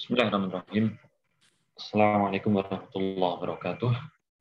Bismillahirrahmanirrahim. Assalamualaikum warahmatullahi wabarakatuh.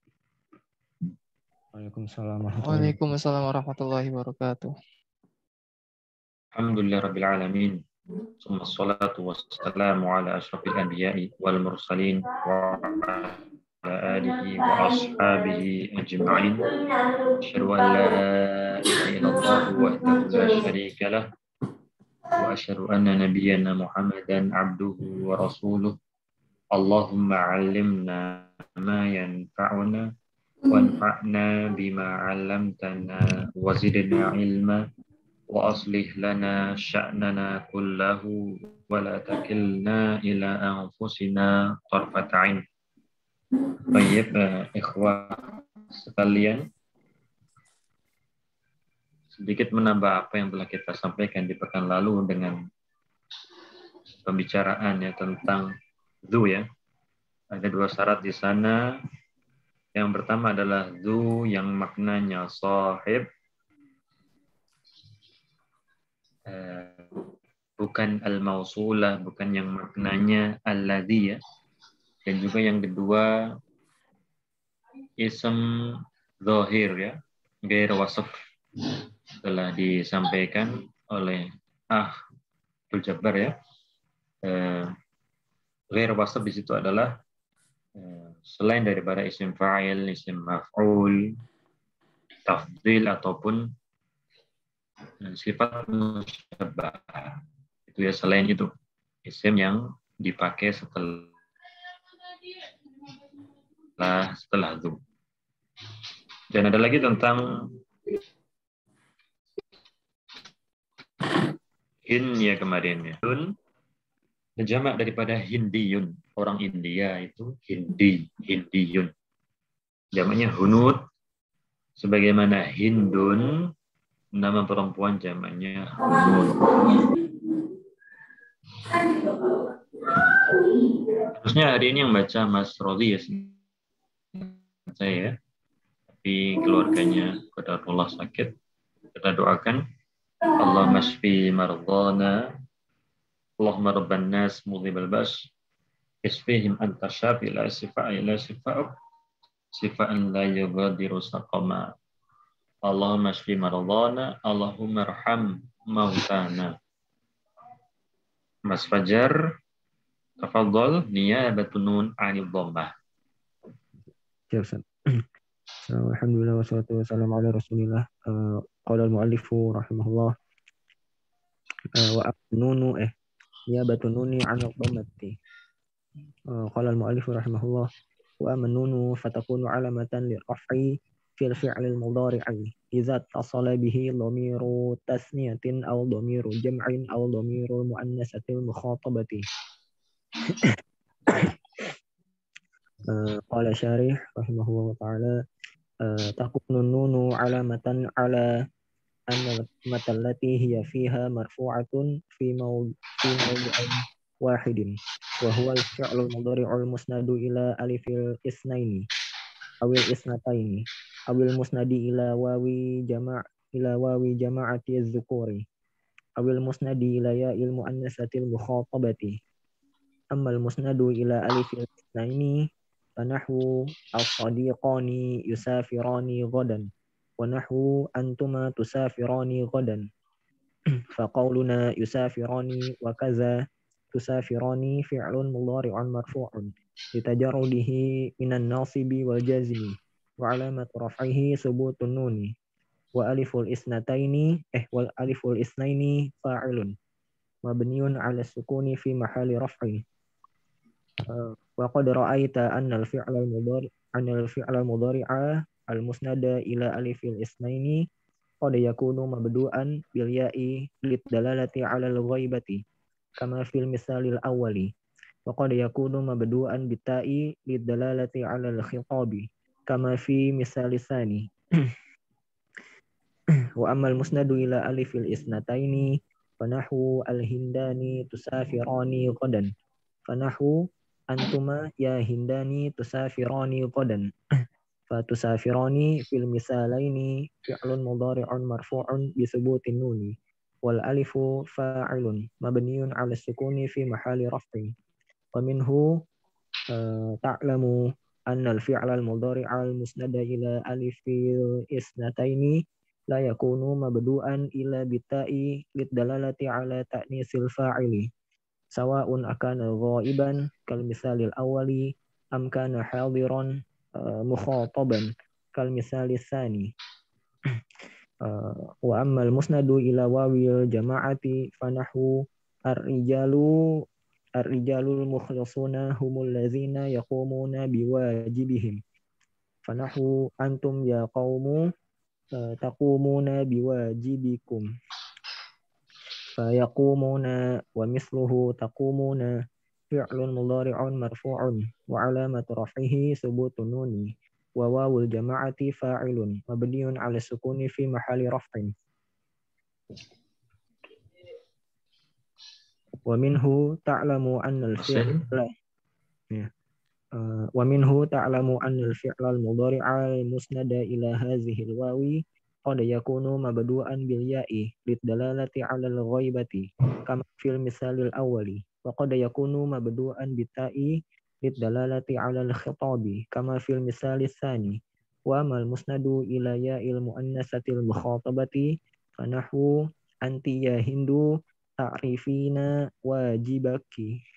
Waalaikumsalam warahmatullahi wabarakatuh. Alhamdulillahirabbil alamin. Tsumma sholatu wassalamu ala asyrafil anbiya'i wal mursalin wa ala alihi wa ashabihi ajma'in. Asyhadu an la ilaha illallah wahdahu la syarika lah wa asyhadu anna nabiyyana Muhammadan abduhu wa rasuluh. Allahumma 'allimna ma yanfa'una wanfa'na bima 'allamtana wa zidna ilma wa aslih lana sya'nana kullahu wa la takilna ila anfusina tarfat 'ain. Baik, ikhwah sekalian, sedikit menambah apa yang telah kita sampaikan di pekan lalu dengan pembicaraan ya tentang dzu ya. Ada dua syarat di sana. Yang pertama adalah dzu yang maknanya sahib, bukan al-mausulah, bukan yang maknanya alladzi ya. Dan juga yang kedua ism zahir ya, ghair wasf, telah disampaikan oleh Abdul Jabbar ya. Ghair wasf di situ adalah selain daripada isim fa'il, isim maf'ul, tafdhil ataupun sifat musyabbah. Itu ya, selain itu isim yang dipakai setelah dzu. Dan ada lagi tentang hin ya kemarin ya. Jamak daripada hindiyun, orang India itu hindiyun. Jamaknya hunud, sebagaimana hindun, nama perempuan jamaknya hunud. Terusnya hari ini yang baca Mas Rodi ya, saya ya. Tapi keluarganya qadarullah sakit. Kita doakan Allah masfi mardana, Allahumma rabban nas mudhibal bas, isfihim anta syafi la sifa'a ila sifa'uk, sifa'an la yughadiru saqama. Allahumma shfi maradhana, Allahumma arham mautana. Mas Fajar, tafadhal, niyabatun nun 'anil dhammah. Ya Ustaz. Alhamdulillah wassalatu wassalamu ala Rasulillah. Qala al-mu'allifu rahimahullah wa nunu niyabatun nuni 'anil dhammati. Qala al-mu'allifu rahimahullah wa amnunu fatakunu 'alamatan liraf'i fil fi'lil mudhari'i idza tasala bihi dhamiru tasniyatin aw dhamiru jam'in aw dhamiru muannasatil mukhatabati. Qala syarih rahimahullah ta'ala takunu nunu 'alamatan 'ala anna matallati hiya fiha marfu'atun fi mawdi'in wahidin wa huwa al-fi'lu al-mudhari'u al-musnadu ila alifil isnaini awil isnataini awil musnadi ila wawi jama'ati az-zukuri awil musnadi ila ya'il muannasatil mukhatabati amma al-musnadu ila alifil isnaini fanahwu as-sadiqani yusafirani ghadan wa nahwu antuma tusafirani ghadan faqauluna yusafirani wa kaza tusafirani fi'lun mudhari'un marfu'un litajarrudihi minan nasibi wal jazmi wa alamat raf'ihi subutun nuni wa aliful isnaini fa'ilun mabniun 'ala sukuni fi mahali raf'i wa qad ra'aita anna al-fi'la al-mudhari'a al-musnada ila alifil isnaini qad yakunu mabdu'an bil ya'i lid dalalati 'ala al-ghaibati kama fil misalil awwali wa qad yakunu mabdu'an bita'i lid dalalati 'ala al-khitabi kama fi misalis tsani wa ammal musnadu ila alifil isnataini fanahu al-hindani tusafirani qadan fanahu antuma ya hindani tusafirani qadan fatusafirani fil misalaini fi'lun mudhari'un marfu'un bi thubutin nuni wal alifu fa'ilun mabniun 'ala sukuni fi mahali raf'i ومنه تعلم أن الفعل المضارع المسند إلى ألف الاثنتين لا يكون مبدوءا إلا بالتاء للدلالة على تأنيث الفاعل سواء أكان غائبا كالمثال الأول أم كان حاضرا مخاطبا كالمثال الثاني. وأما المسند إلى واو الجماعة فنحو الرجال المخلصون هم الذين يقومون بواجبهم فنحو أنتم يا قوم تقومون بواجبكم فيقومون ومثله تقومون فعل مضارع مرفوع وعلامة رفعه ثبوت النون وواو الجماعة فاعل مبني على السكون في محل رفع. ومنه تعلم أن الفعل المضارع المسند إلى هذه الواو قد يكون مبدوءا بالياء للدلالة على الغيبة كما في المثال الأول وقد يكون مبدوءا بالتاء للدلالة على الخطاب كما في المثال الثاني. وأما المسند إلى ياء المؤنثة المخاطبة فنحو أنت يا هند تعرفين واجبك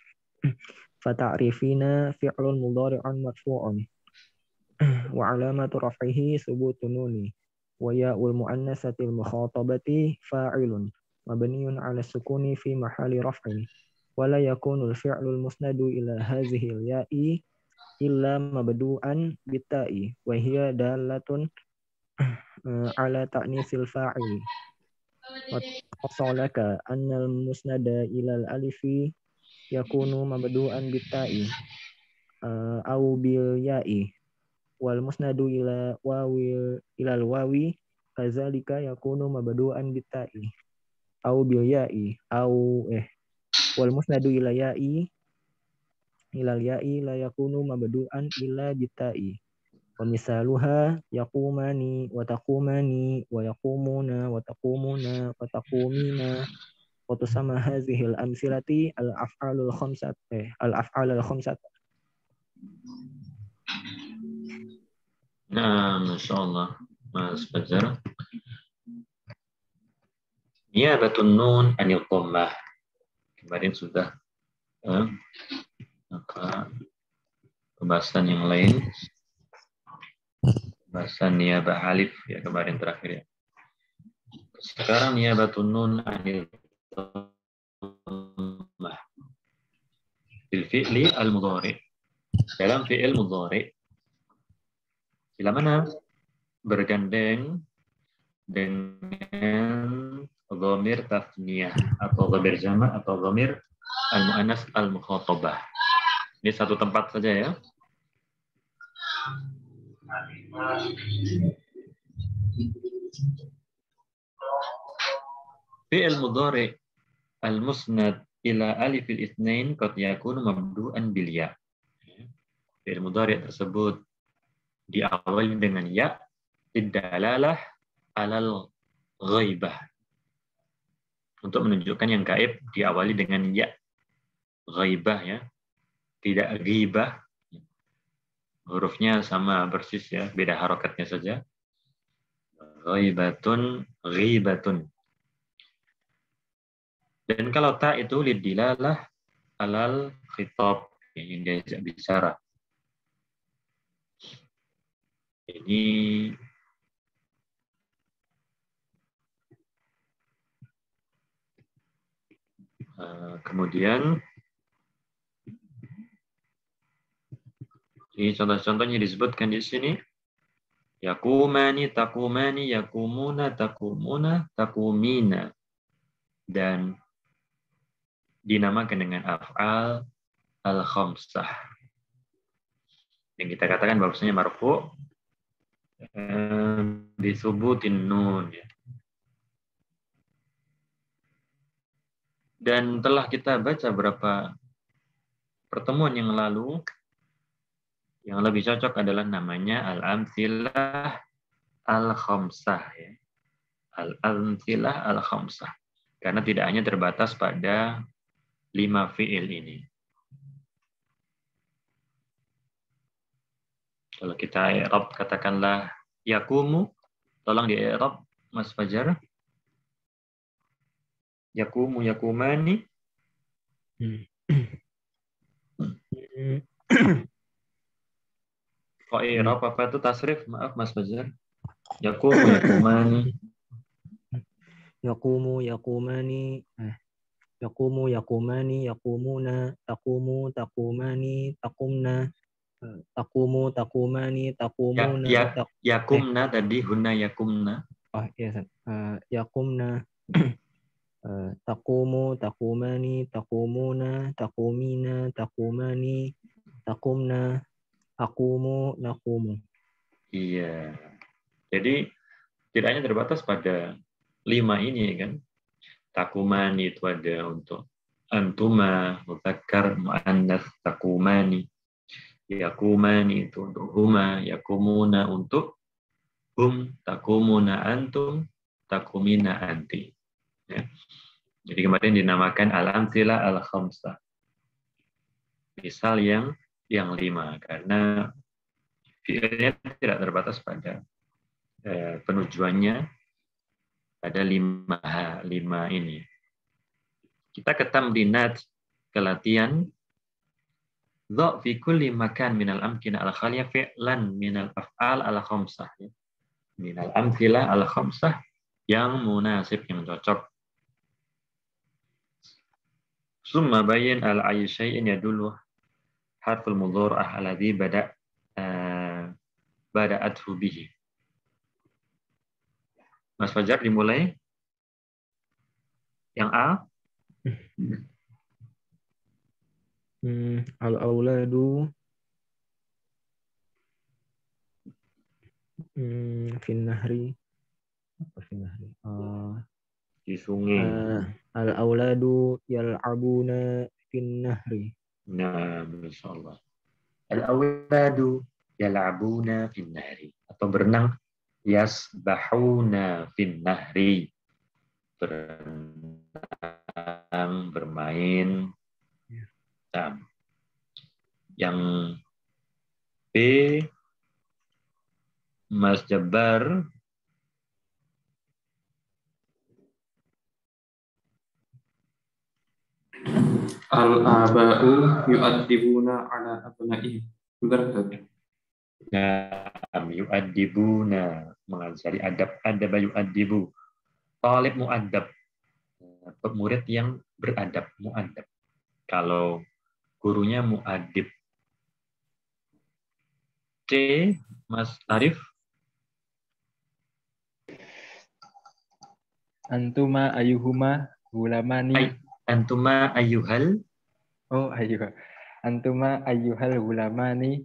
فتعرفين فعل مضارع مرفوع وعلامة رفعه ثبوت النون وياء المؤنثة المخاطبة فاعل مبني على السكون في محل رفع ولا يكون الفعل المسند إلى هذه الياء إلا مبدوءا بالتاء وهي دالة على تأنيث الفاعل. وحصل لك أن المسند إلى الألف يكون مبدوءا بالتاء أو بالياء والمسند إلى الواو كذلك يكون مبدوءا بالتاء أو بالياء والمسند إلى الياء لا يكون مبدوءا إلا بالتاء ومثالها يقومان وتقومان ويقومون وتقومون وتقومين وتسمى هذه الأمثلة الأفعال الخمسة. Nah, Masya Allah, Mas Fajar. Niyabatun nun anil dhammah. Kemarin sudah maka pembahasan yang lain, pembahasan niyabah alif ya kemarin terakhir ya. Sekarang niyabatun nun anil dhammah. Bil fi'li al-mudhari. Dalam fi'il mudhari bila mana bergandeng dengan dhamir tasniyah atau dhamir jamak atau dhamir al-mu'annas al-mukhatabah. Ini satu tempat saja ya. Fi'il mudhari al-musnad ila alifil itsnain qad yakunu mabdu'an bil ya. Fi'il mudhari tersebut diawali dengan ya didalalah alal ghaibah. Untuk menunjukkan yang gaib diawali dengan ya. Ghaibah ya. Tidak ghibah. Hurufnya sama persis ya, beda harokatnya saja. Ghaibatun, ghibatun. Dan kalau ta itu lidilalah alal khitab, yang diajak bicara. Ini kemudian ini contoh-contohnya disebutkan di sini. Yakumani, takumani, yakumuna, takumuna, takumina. Dan dinamakan dengan af'al al-khamsah. Yang kita katakan bahwasanya marfu' disubutin nun. Dan telah kita baca beberapa pertemuan yang lalu, yang lebih cocok adalah namanya al-amtsilah al-khamsah. Al-amtsilah al-khamsah. Karena tidak hanya terbatas pada 5 fi'il ini. Kalau kita i'rab katakanlah yakumu, tolong di i'rab Mas Fajar. Yakumu, yakumani. Kok i'rab apa itu tasrif? Maaf Mas Fajar. Yakumu, yakumani. Yakumu, yakumani. Yakumu, yakumani, yakumuna, takumu, takumani, takumna, takumu, takumani, takumuna, yakumna tadi hunna yakumna. Oh iya, yakumna, takumu, takumani, takumuna, takumina, takumani, takumna, akumu, nakumu. Iya. Jadi tidak hanya terbatas pada 5 ini kan. Takumani itu ada untuk antuma, mudzakkar, muannats, takumani. Yakumani itu untuk huma, yakumuna untuk hum, takumuna antum, takumina anti. Ya. Jadi kemarin dinamakan al-amtsilah al-khamsah. Misal yang 5 karena fi'ilnya tidak terbatas pada penujuannya ada 5 ini. Kita ke tamrinat, ke latihan. Dha fi kulli makan minal amkina al-khaliyah fi'lan minal af'al al-khamsah. Minal amthilah al-khamsah yang munasib, yang cocok. Summa bayin al-ayy syai'in yadullu harful mudhari'ah alladhi bada'athu bihi. Mas Fajar dimulai. Yang A. Al-auladu fin nahri. Apa fin nahri? Di sungai. Al-auladu yal'abuna fin nahri. Nah, masyaallah. Al-auladu yal'abuna fin nahri. Atau berenang yasbahuna fin nahri. Berenang, bermain. Nah, yang B, Mas Jabbar. Al-aba'u yu'addibuna ala abna'ihim. Benar, Ustaz? Nah, yu'addibuna, mengajari adab yu'addibu. Talib mu'addab, murid yang beradab, mu'addab. Kalau gurunya mu'addib. C, Mas Arif. Antuma ayuhuma gulamani. Antuma ayyuhal. Oh, ayyuhal. Antuma ayyuhal gulamani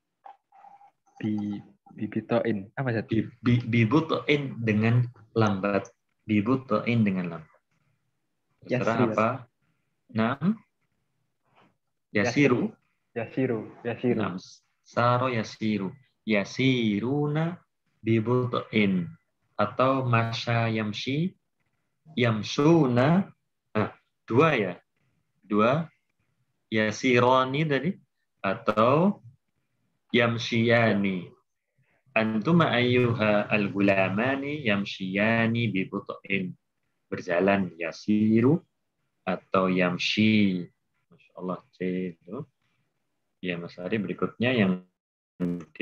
bibitoin. Apa sih? Bibutoin dengan lambat. Bibutoin dengan lambat. Terserah apa? Nam. Yasiru. Yasiru. Nam. Saro yasiru. Yasiruna bibutoin. Atau masya yamshi. Yamsuna. Nah, 2 ya. 2. Yasironi tadi. Atau yamshiyani. Antuma ayyuha al-gulamani yamshiyani bibutoin. Berjalan yasiru atau yamshi. Masya Allah. C itu. Ya Mas Ari, berikutnya yang D.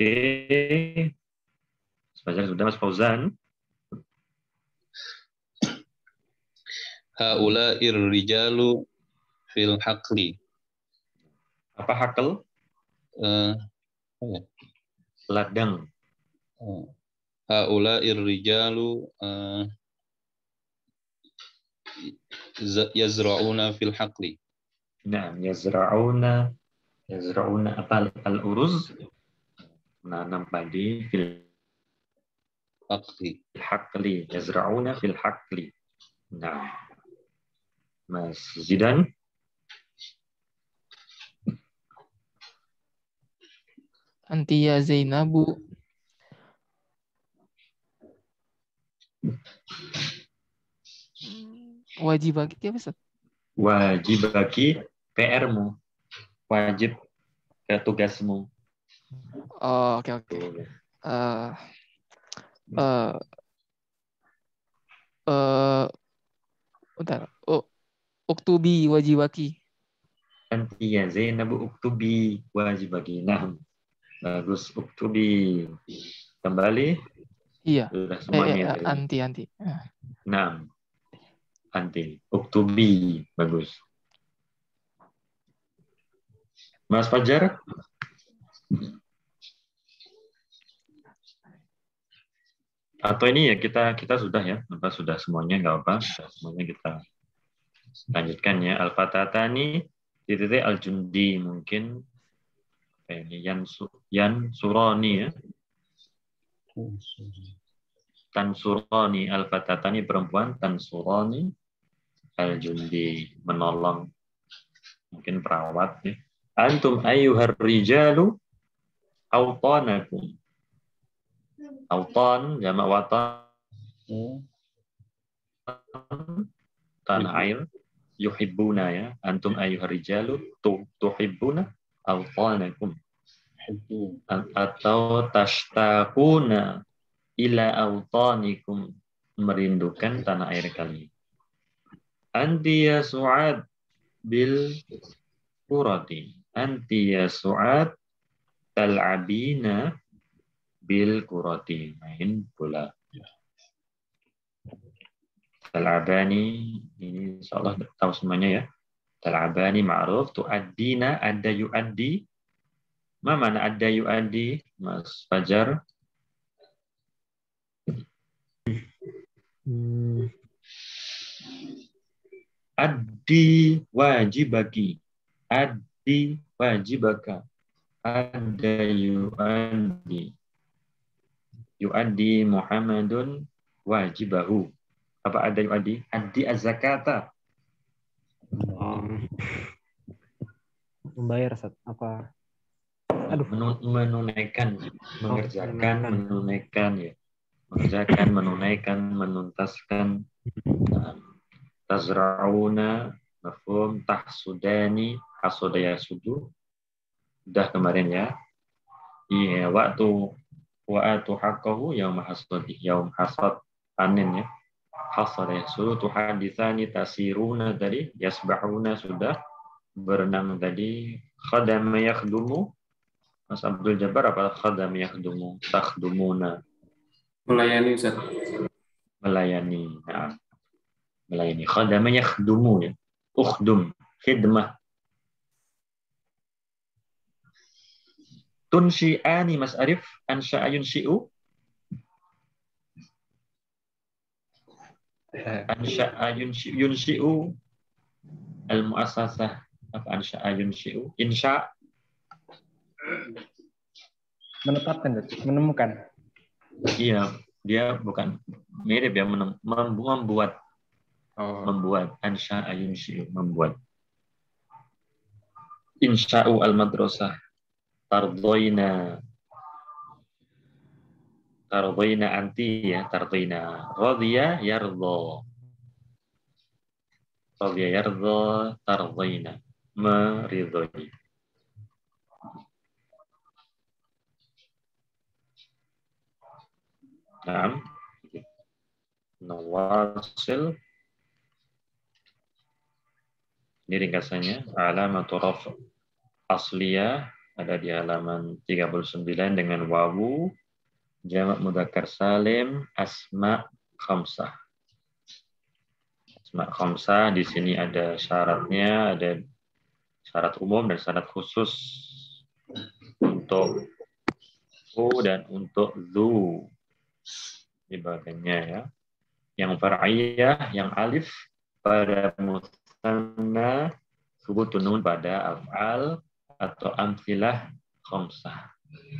Sudah Mas Fauzan. Haula'ir rijalu fil haqli. Apa hakel? Ladang. Haula'ir rijalu yazra'una fil haqli. Nah, yazra'una apa al-uruz, menanam padi fil haqli. Yazra'una fil haqli. Nah, Mas Zidan. Antiya Zainabu. Wajib bagi apa, Ustaz? Wajib bagi PR-mu. Wajib ke tugasmu. Oh, oke oke. Eh eh eh bentar. Oh, uktubi wajibaki. Anti ya Zainabu uktubi wajibaki. Nah, bagus uktubi. Kembali Iya. sudah semuanya tadi. Anti. Nah, anti uktubi bagus. Mas Fajar? Atau ini ya kita sudah ya, apa sudah semuanya nggak apa, sudah semuanya kita lanjutkan ya. Al-Fatatani titik al-Jundi mungkin ini Yan Surani ya. Tansurani al-Fatatani perempuan, Tansurani al-Jundi menolong mungkin perawat ya. Antum ayyuhar rijalu awtanakum. Awtan jamak watan tanah air. Yuhibbuna ya. Antum ayyuhar rijalu tuhibbuna awtanakum. Atau tashtaquna ila awtanikum, merindukan tanah air kalian. Anti ya Su'ad bil kurati. Anti ya Su'ad tal'abina bil kurati. Main bola. Tal'abani ini insyaallah tahu semuanya ya. Tal'abani ma'ruf, tu'addina adda yu'addi. Ma mana adda yu'addi, Mas Fajar? Addi wajibaki. Addi wajibaka. Adda yu'addi. Yu'addi Muhammadun wajibahu. Apa ada yu'addi? Addi az-zakata. Membayar apa? Menunaikan, mengerjakan, menunaikan ya. Mengerjakan, menunaikan, menuntaskan. Tazra'una, mafhum, tahsudani, hasuda yasudu. Udah kemarin ya. Iya, wa'atu haqqahu yaum hasadi, yaum hasad panen ya. Hasada yasudu, tuhaditsani tasiruna tadi, yasbahuna sudah, berenang tadi, khadama yakhdumu. Mas Abdul Jabbar apa khadama yakhdumu? Takhdumuna. Melayani, Ustaz. Melayani. Nah, melayani. Khadama yakhdumu ya. Ukhdum, khidmah. Tunsyi'ani Mas Arif, ansya'a yunsyi'u. Ansya'a yunsyi'u. Al-mu'assasah. Apa ansya'a yunsyi'u? Insya' Menetapkan, menemukan. Iya, dia bukan mirip ya, membuat. Membuat ansya'a yunsyi'u, membuat. Insya'u al-madrasah. Tardoina anti ya, tardoina. Radhiya yardha. Radhiya yardha, tardoina. Meridhoi. Naam. Nawasil. Ini ringkasannya. Alamatu raf' asliyah ada di halaman 39 dengan wawu. Jamak mudzakkar salim, asma khamsah. Asma khamsah di sini ada syaratnya, ada syarat umum dan syarat khusus untuk u dan untuk zu. Di bagiannya ya. Yang far'iyah, yang alif pada musanna, subutun nun pada af'al atau amsilah khamsah.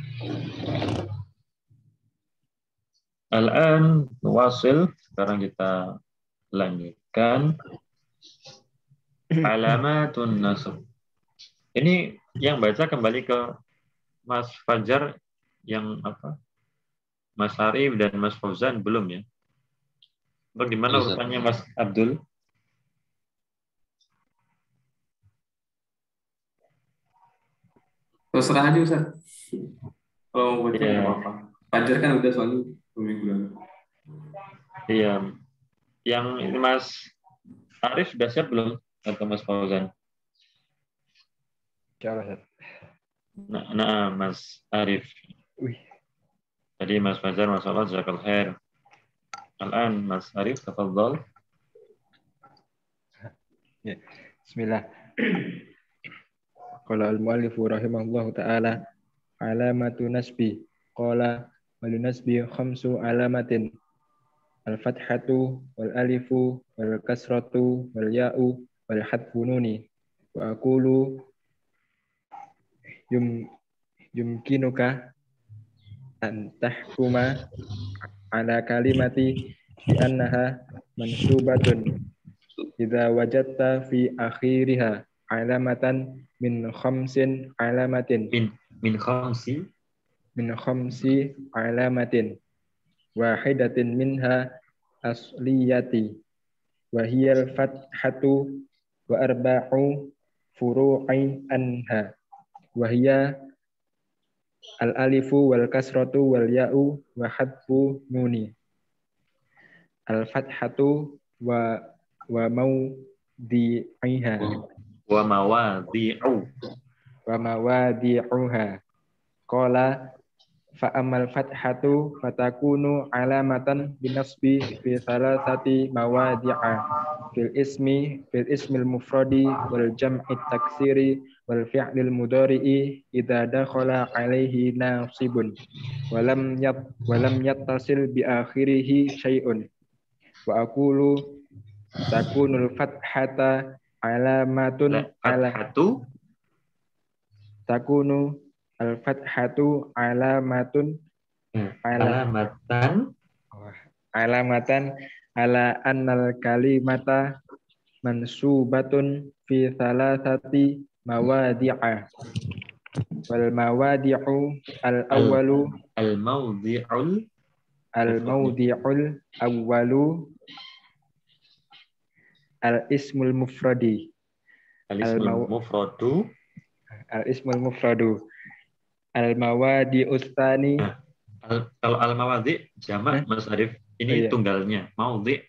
Al-an nuwasil, sekarang kita lanjutkan alamatun nasab. Ini yang baca kembali ke Mas Fajar, yang apa? Mas Arif dan Mas Fauzan belum ya? Bagaimana urutannya Mas Abdul? Terserah aja, Ustaz. Kalau mau baca nggak apa-apa. Fajar kan udah soalnya 2 minggu lalu. Iya. Yang ini Mas Arif sudah siap belum? Atau Mas Fauzan? Insyaallah. Nah, Mas Arif. Wih. Tadi Mas Fajar, Mas Allah, jazakallahu khair. Al-an Mas Arif, tafadhal. Ya. Bismillah. Qala al-muallif rahimahullahu taala alamatu nasbi. Qala wal nasbi khamsu alamatin. Al-fathatu wal alifu wal kasratu wal ya'u wal hadfu nuni. Wa aqulu yumkinuka an tahkuma ala kalimati bi annaha mansubatun idza wajadta fi akhiriha alamatan min khamsin alamatin min khamsi alamatin wahidatin minha asliyati wa hiya al-fathatu wa arba'u furu'i anha wa hiya al-alifu wal kasratu wal ya'u wa hadfu nuni. Al-fathatu wa mawdi'iha wa mawadi'uha. Qala fa amal fathatu fatakunu alamatan binasbi fi salasati mawadi'a fil ismil mufradi wal jam'i taksiri wal fi'lil mudhari'i idza dakhala alaihi nasibun walam yattasil bi akhirih syai'un wa aqulu takunul fathata alamatun fathatu takunu al-fathatu alamatan ala annal kalimata mansubatun fi thalathati mawadi'a wal mawadi'u al-awwalu al-mawdi'ul awwalu al-ismul mufradi al-ismul mufradu al-mawadi ustani. Kalau al-mawadi jamak Mas Arif, ini tunggalnya maudhi.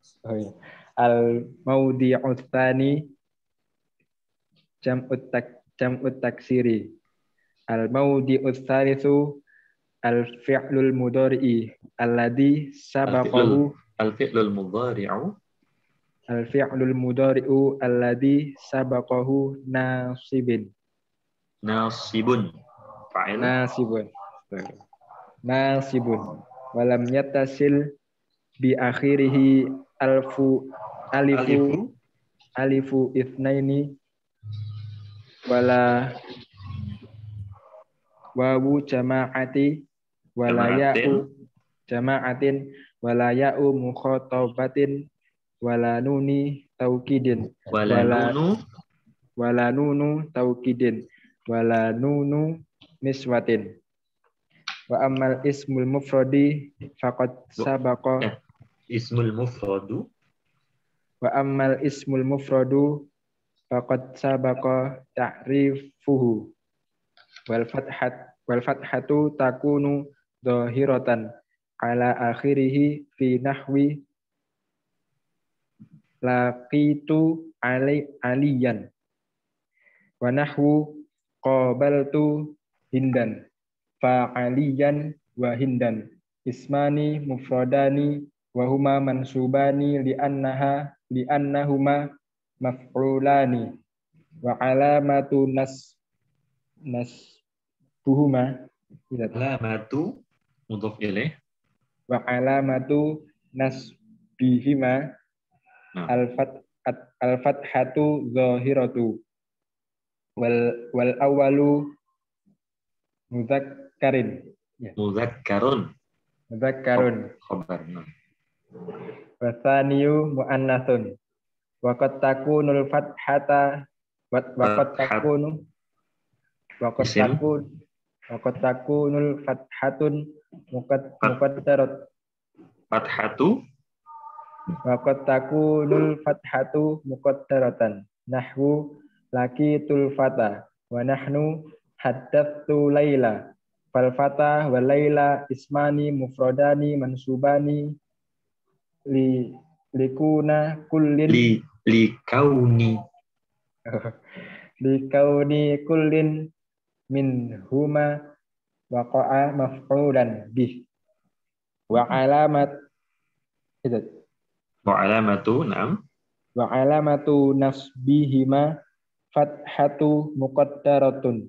Al-mawdi ustani jam'ut taksiri. Al-mawdi ustalisu al-fi'lul mudhari'i alladhi sabaqahu al-fi'lul mudhari'u alladhi sabaqahu nasibun fa'il nasibun walam yattasil bi akhirihi alifu itsnaini wala wawu jama'ati wala ya'u jama'atin wala ya'u mukhatabatin wala nuni taukidin wala nunu taukidin wala nunu niswatin. Wa amal ismul mufradi faqad sabaqa ismul mufradu wa amal ismul mufradu faqad sabaqa ta'rifuhu wal fathatu takunu dhahiratan ala akhirih fi nahwi laqitu aliyan wa nahwu qabaltu hindan fa'aliyan wa hindan ismani mufradani wa huma mansubani li'annahuma maf'ulani wa alamatu nasbuhuma alamatu mudhaf ilaih wa alamatu nasbihima al-fathatu zahiratu wal awwalu mudzakkarun khabarna wa tsaniyu muannathun wa qad takunul fathata wa qad takunul fathatun muqaddarat fathatu wa qad takunul fathatu muqaddaratan nahwu laqitul fata wa nahnu haddatsu laila fal fata wal laila ismani mufradani mansubani likuna kullin likauni likauni kullin min huma waqa'a maf'ulan bih wa alamat itu wa alamatu na'am wa alamatu nasbihima fathatu muqaddaratun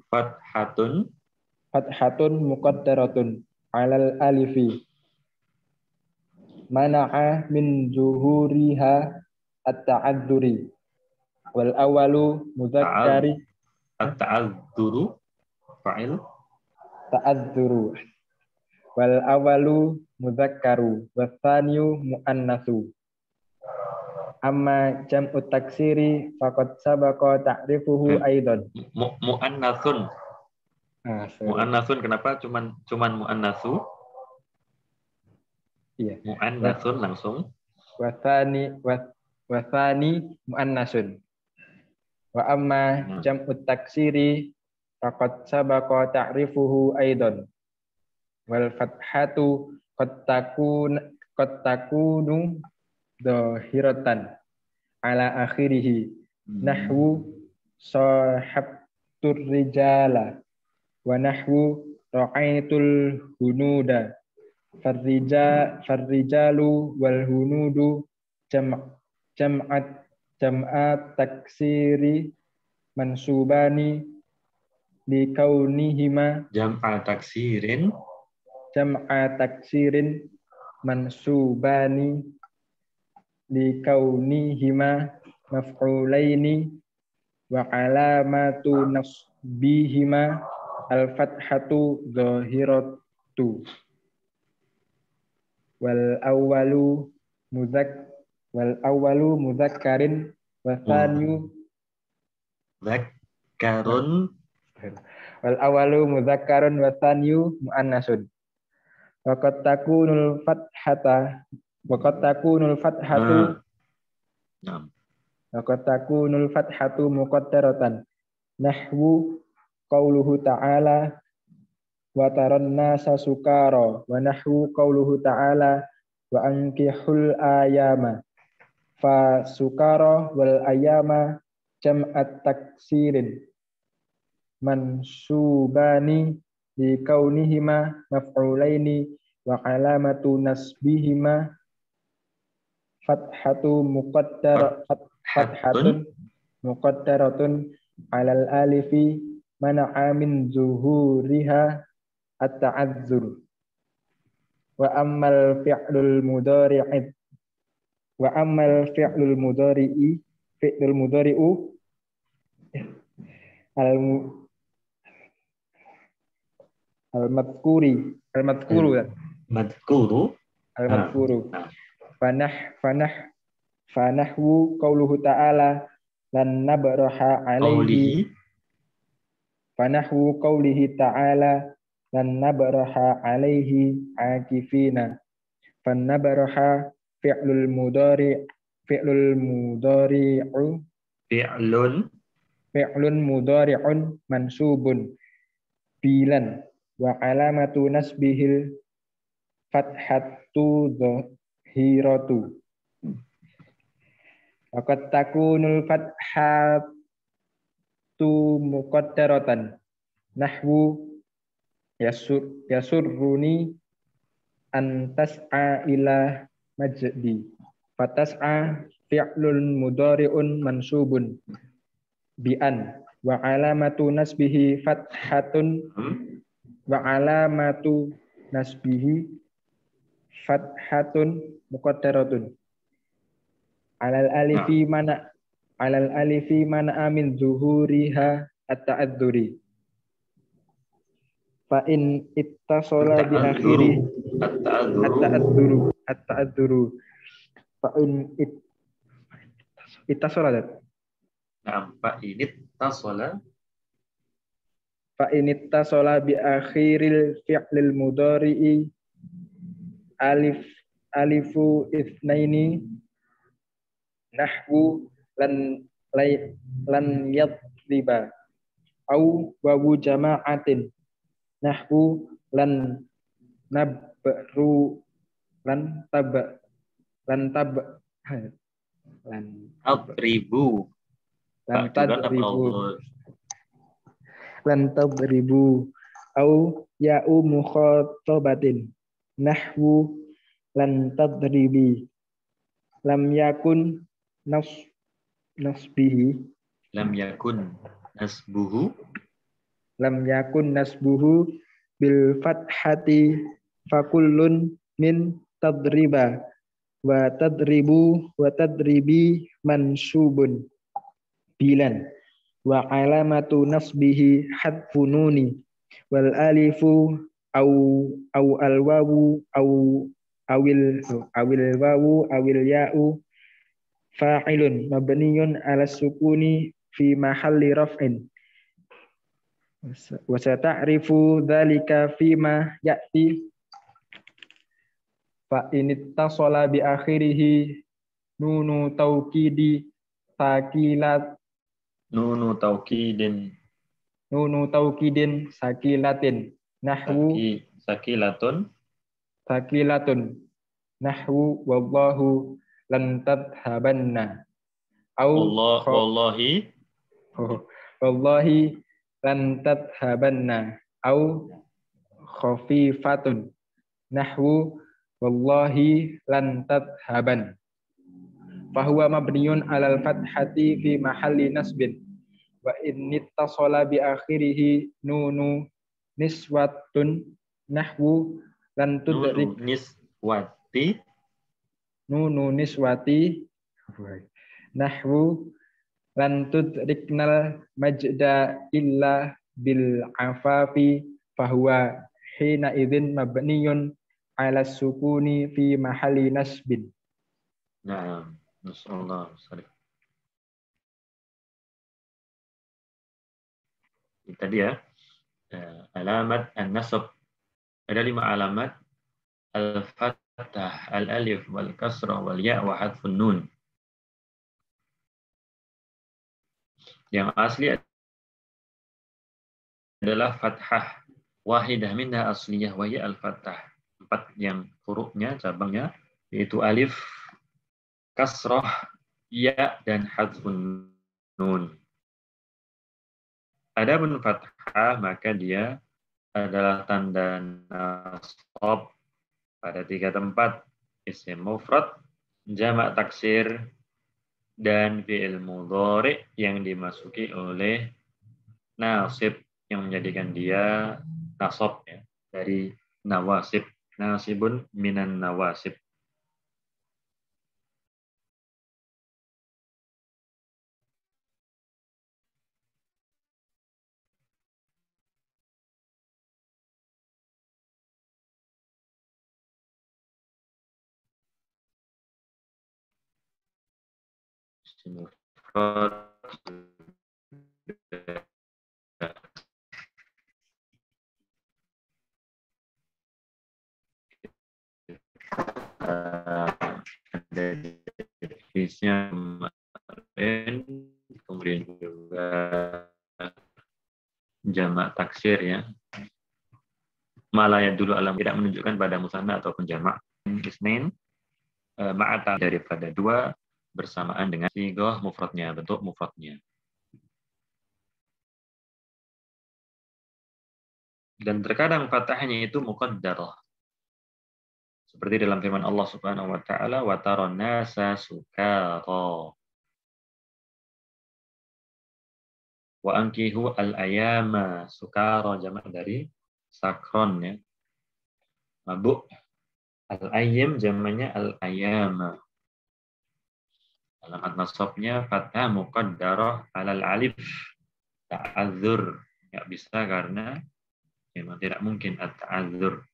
muqaddaratun alal alifi mana'a min zuhuriha at-ta'adzuri wal awalu mudzakkari at-ta'adzuru fa'il ta'adzuru wal awalu mudzakkaru watsaniyu muannatsu amma jam'u taksiri faqad sabaqa ta'rifuhu aidan muannatsun muannatsun kenapa cuman muannatsu iya muannatsun langsung watsani muannatsun wa amma jam'u taksiri faqad sabaqa ta'rifuhu aidan wal fathatu qad takunu dhahiratan ala akhirih nahwu sahabtur rijala wa nahwu ra'aitul hunuda farrijalu wal hunudu jam'at taksiri mansubani li kaunihima jam'a taksirin mansubani li kaunihima maf'ulaini wa alamatu nasbihima al-fathatu dhahiratu wal awwalu mudzakkarin wa tsanyu dzakkarun wal awalu mudzakkarun wa tsanyu muannasun wa qad takunul fathatu na'am wa qad takunul fathatu muqaddaratan nahwu qauluhu ta'ala wa taran nasa sukara wa nahwu qauluhu ta'ala wa ankihul ayama fa sukara wal ayama jam'at taksirin mansubani li kaunihima maf'ulaini wa alamatu nasbihima fathatun muqaddaratun alal alifi mana'a min zuhuriha at-ta'adzur wa ammal fi'lul mudhari'u al-madhkuru fanahwu qauluhu ta'ala lan nabraha alaihi fanahwu qaulihi ta'ala lan nabraha alaihi akifina fannabraha fi'lun mudhari'un mansubun bilan wa alamatu nasbihil fathatu dhahiratu wa qad takunul fathatu muqaddaratan nahwu yasurruni an tas'a ila majdi fatas'a fi'lun mudhari'un mansubun bi'an wa alamatu nasbihi fathatun wa alamatu nasbihi fathatun muqaddaratun alal alifi mana amin zuhuriha at-ta'adzuri fa in ittasala bi akhiri at-ta'adzuru fa in ittasala fa in ittasala bi akhiril fi'lil mudhari'i alifu itsnaini nahwu lan yadriba au wawu jama'atin nahwu lan nabru lan tab lan tab lan Adribu. lan Pak juga tadribu lan tadribu au ya'u mukhatabatin nahwu lan tadribi lam yakun nasbihi lam yakun nasbuhu lam yakun nasbuhu bil fathati fakullun min tadriba wa tadribi mansubun bilan wa alamatu nasbihi hadfu nuni wal alifu au al wawu awil wawu awil ya'u fa'ilun mabniyun ala sukuni fi mahalli raf'in wa sata'rifu dzalika fima ya'ti fa in ittasala bi akhirih nunu taukidi sakilatin nahwu sakilatun nahwu wallahu lan tadhabanna au wallahi wallahi lan tadhabanna au khafifatun nahwu wallahi lan tadhaban fahuwa mabniyun alal fathati fi mahalli nasbin wa in ittasala bi akhirih nunu niswatun nahwu lan tudrik nunu niswati nahwu lan tudriknal majda illa bil afafi fahuwa hina idzin mabniyun ala sukuni fi mahalli nasbin. Nah, masyaallah. Tadi ya, alamat an-nasab. Ada 5 alamat: al-fathah, al-alif, wal kasrah, wal ya' wa hadfun nun. Yang asli adalah fathah. Wahidah minha asliyah wa ya al-fathah. 4 yang hurufnya, cabangnya, yaitu alif, kasrah, ya, dan hadfun nun. Adapun fathah maka dia adalah tanda nasab pada 3 tempat: isim mufrad, jamak taksir, dan fi'il mudhari yang dimasuki oleh nasib yang menjadikan dia nasab ya, dari nawasib. Nasibun minan nawasib. Ada divisnya kemarin, kemudian juga jamak taksir ya. Malah yang dulu alam tidak menunjukkan pada musanna ataupun jamak. Isnain ma'ata daripada 2 bersamaan dengan sighah mufradnya, bentuk mufradnya. Dan terkadang fathahnya itu muqaddarah. Seperti dalam firman Allah Subhanahu wa taala, wa taron nasa sukara. Wa ankihu al-ayama, sukara jamak dari sakron ya. Mabuk. Al-ayyam jamaknya al-ayama. Alamat nasabnya fathah muqaddarah alal alif, ta'adzur. Enggak bisa karena memang tidak mungkin at-ta'adzur.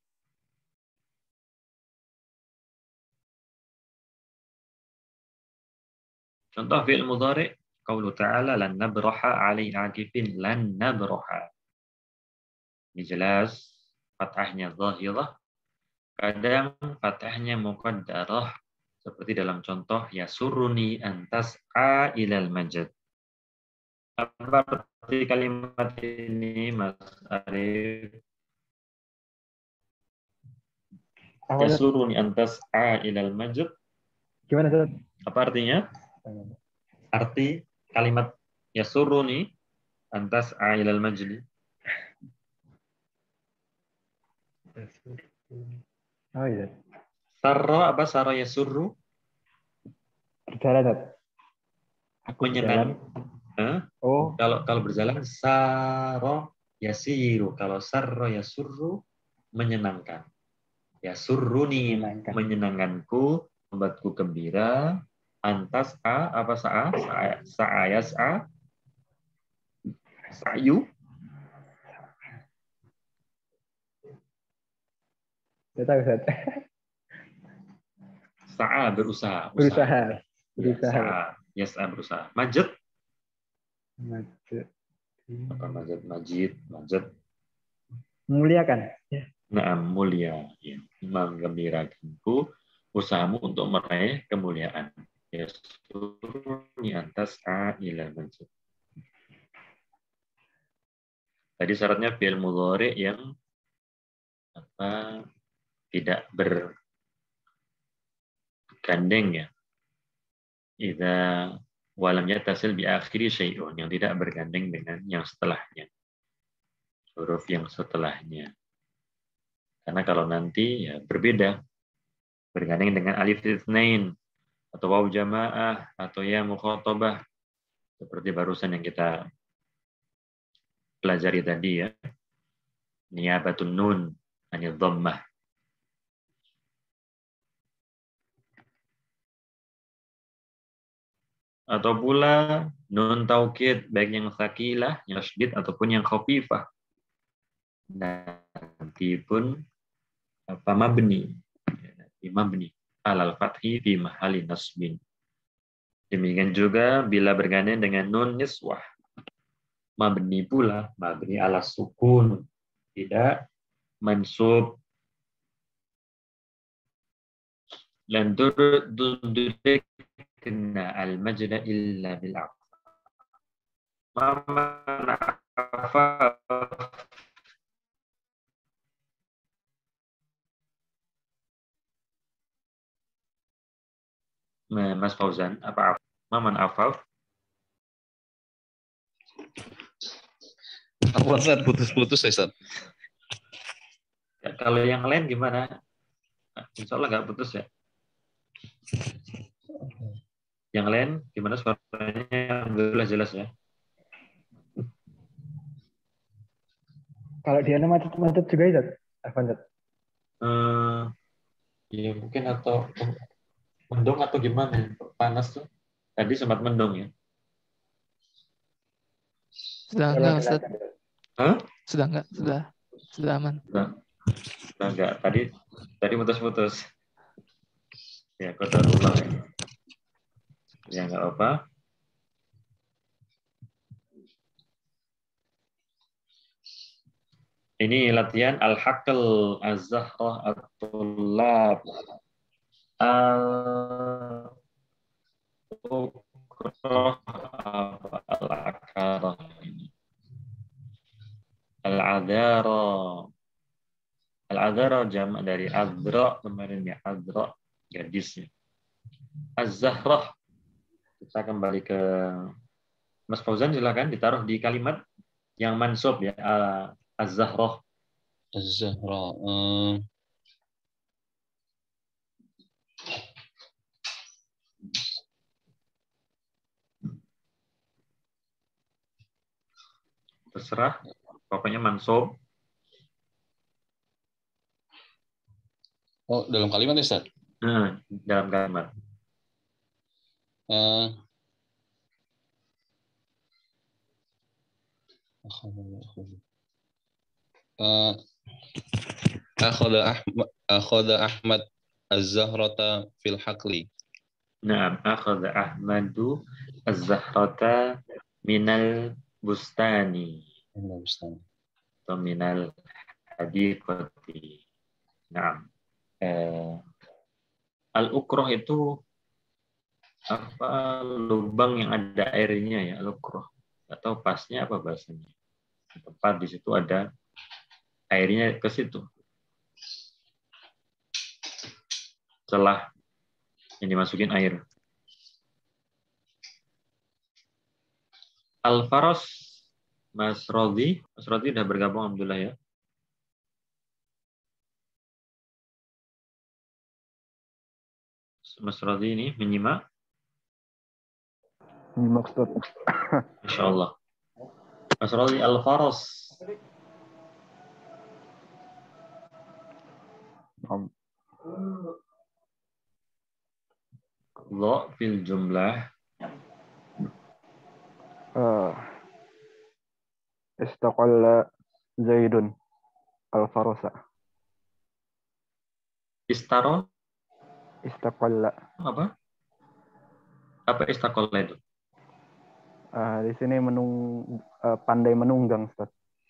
Contoh fi'il mudhari, qaulu ta'ala lan nabraha 'alaihi 'akifin, lan nabraha. Ini jelas fathahnya zahirah, kadang fathahnya muqaddarah seperti dalam contoh yasuruni antas'a ilal majad. Apa arti kalimat ini Mas Arif? Apa Ustaz? Yasuruni antas'a ilal majd. Gimana Ustaz? Apa artinya? Arti kalimat yasuruni antas'a ilal majd. Oh iya. Sarra apa sarra yasurru? Berjalan Ustaz. Aku berjalan. Hah? Oh, Kalau berjalan sarra yasiru. Kalau sarra yasurru menyenangkan. Yasurruni menyenangkan. menyenangkanku, membuatku gembira. Antas apa sa'a yas'a sa'yu. Tidak tahu Ustaz. Sa'a berusaha. Berusaha. Ya, sa'a yas'a berusaha. Majid Majid. apa majid Memuliakan. Ya. Naam mulia, ya. Menggembirakanku usahamu untuk meraih kemuliaan. Yasurni antas ila majid. Tadi syaratnya fi'il mudhari yang tidak bergandeng ya. Idza walam yattasil bi akhiri syai'un, yang tidak bergandeng dengan yang setelahnya. Huruf yang setelahnya. Karena kalau nanti ya berbeda, bergandeng dengan alif itsnain atau waw jamaah atau ya mukhatabah seperti barusan yang kita pelajari tadi ya. Niyabatun nun anil dhammah. Atau pula nun taukid baik yang sakilah, yang syadid ataupun yang khafifah. Nanti pun mabni alal fathi fi mahali nasbin. Demikian juga bila bergandeng dengan nun niswah, mabni pula mabni ala sukun, tidak mansub. Lan tudrikna al majda illa bil aqsa. Mas Fauzan, apa Maman Afaf? Apa Ustaz? Putus-putus ya Ustaz? Ya, kalau yang lain gimana? Insya Allah nggak putus ya. Yang lain gimana suaranya? Alhamdulillah jelas ya. Kalau dia macet juga Ustaz. Apa Ustaz? Ya mungkin atau mendung atau gimana? Panas tuh. Tadi sempat mendung ya. Sudah enggak Ustaz? Hah? Sudah enggak? Sudah aman. Sudah enggak. Tadi putus-putus. Ya, kota ulang ya. Ya enggak apa. Ini latihan al-haql az-zahrah at-tullab. Al-akarah ini. Al-adhara jamak dari adra, kemarin ya adra, gadisnya. Az-zahrah. Kita kembali ke Mas Fauzan, silakan ditaruh di kalimat yang mansub ya, az-zahrah. Az-Zahra. Terserah, pokoknya mansub. Oh, dalam kalimat ya Ustaz? Dalam kalimat. Akhadha Ahmad az-Zahrata fil haqli. Naam, akhadha Ahmadu az-zahrata minal bustani. Atau minal hadiqati. Naam. Al-ukroh itu apa, lubang yang ada airnya ya, al-ukroh. Atau pasnya apa bahasanya? Tempat di situ ada airnya ke situ. setelah yang dimasukin air. Al-Faros, Mas Rodhi udah bergabung alhamdulillah ya. Mas Rodhi ini menyimak. Maksud. Masya Allah. Mas Rodhi Al-Faros. Dha fil jumlah. Istaqalla Zaidun al-Farasa. Istaro Istaqalla. apa? Apa istaqalla itu? Di sini pandai menunggang, Ustaz.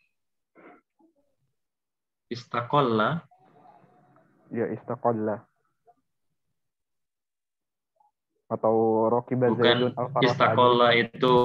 Istaqalla. Ya, istaqalla. Atau Raqiba Zaidun Bukan al-Farasa. istaqalla itu.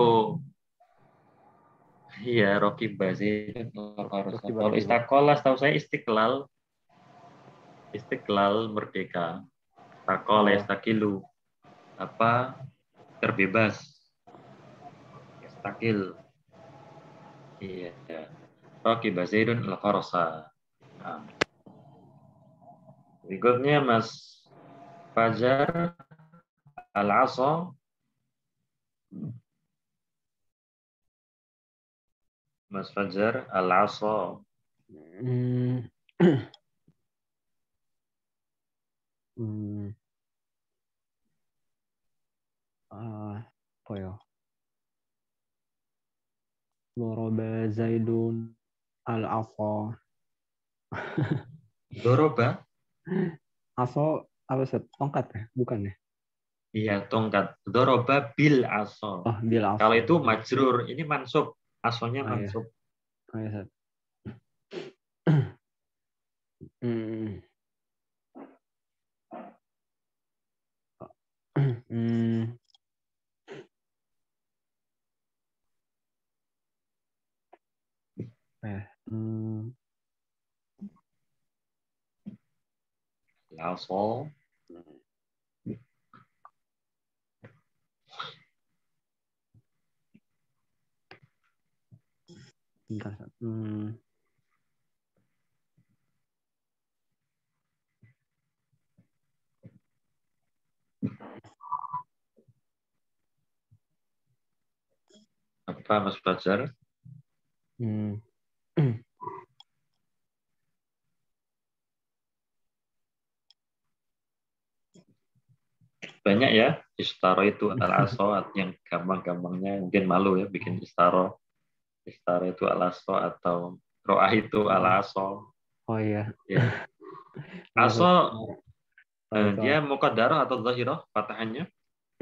Iya, Raqiba Zaidun al-Farasa. Kalau istaqalla setahu saya istiqlal. Istiqlal merdeka. Istaqalla yastaqilu. Apa? Terbebas. Yastaqil. Iya. Raqiba Zaidun al-Farasa. Nah. Berikutnya Mas Fajar Al-Asa. Mas Fajar Al-Asa. Apa ya? Doroba Zaidun al-Asa. Doroba? Asa apa Ustaz? Tongkat ya? Bukan ya? Iya, tongkat. Doroba bil aso. Oh, bil asa. Kalau itu majrur, ini mansub. Asonya mansub. Oh, iya, Ustaz. Laso. Bentar, Ustaz. Apa Mas Fajar? Banyak ya. Istaro itu al-aso yang gampang-gampangnya mungkin malu ya bikin istaro. Istaro itu al-aso atau ro'ah itu al-aso. Oh iya. Ya. Aso dia muqaddarah atau zahirah fatahannya?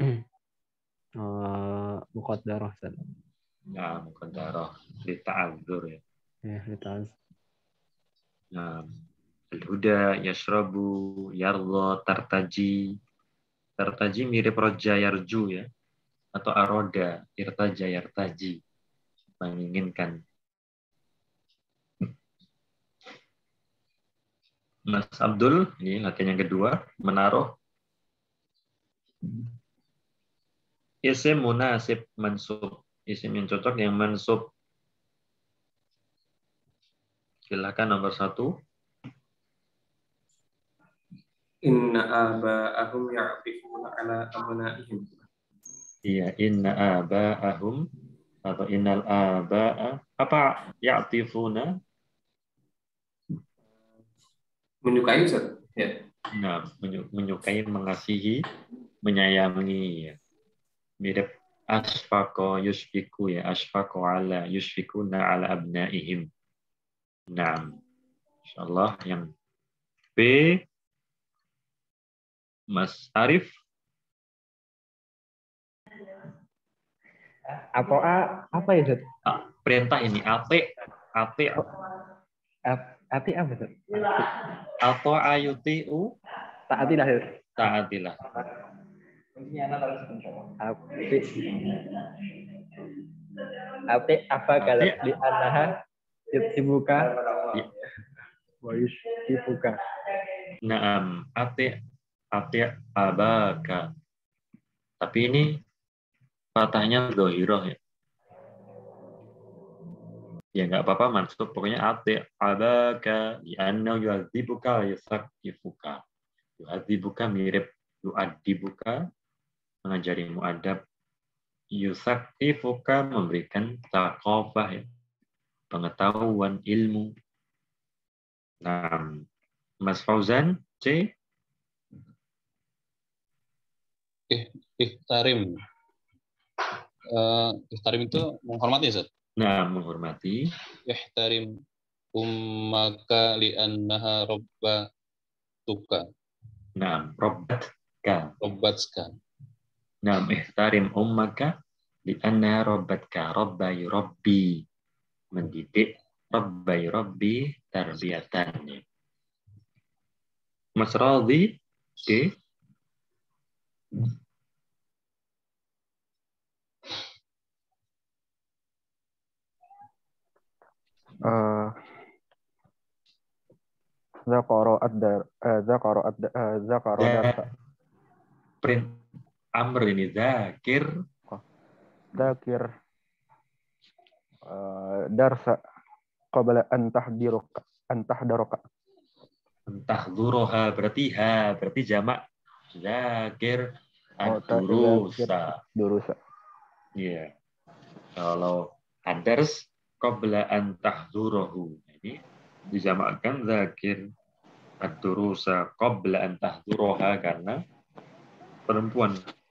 Muqaddarah, Ustaz. Ya, muqaddarah li ta'adzur ya. Ya, litaz. Nah, al-huda yashrabu yardha tartaji. Tartaji mirip roja yarju ya, atau aroda irtaja yartaji, menginginkan. Mas Abdul, ini latihan yang kedua, menaruh isim munasib mansub, isim yang cocok yang mansub. Silakan nomor 1. Inna aba'ahum ya'rifuna ala abna'ihim. Iya, inna aba'ahum atau innal aba'a apa ya'tifuna? Menyukai, Ustaz? Ya. Nah, menyukai, mengasihi, menyayangi ya. Mirip asfaqo yusfiku ya, asfaqo ala yusfikuna ala abnaihim. Nah, insyaallah yang B, Mas Arif. Atau A apa ya, Ustaz? Perintah ini ate Ati apa, Ustaz? atau ayutiu Taatilah, Ustaz. taatilah. Ati apa kalau di anaha yutibuka wa yushkifuka. Naam, ate ati' abaka. Tapi ini fathahnya dhahirah ya. Ya nggak apa-apa mansub, pokoknya ati' abaka li'anna yu'adzibuka yusakkifuka. Yu'adzibuka mirip yu'adibuka, mengajarimu adab. Yusakkifuka memberikan thaqafah ya, pengetahuan ilmu. Nah, Mas Fauzan C. Ihtarim. Ihtarim itu menghormati, Ustaz. Nah, menghormati. Ihtarim ummaka li'annaha robbatuka. Nah, robbatka. Robbatska. Nah, ihtarim ummaka li'annaha robbatka. Robba yurabbi. Mendidik. Robba yurabbi tarbiyatan. Mas Radhi D. Zakara darsa. Print amr ini zakir. Zakir darsa qabla an tahdiruka. Tahduroha berarti jamak. Zakir ad-durusa. Durusa. Iya. Kalau adars qabla an tahdurohu. Ini dijamakkan zakir ad-durusa qabla an tahduroha karena perempuan.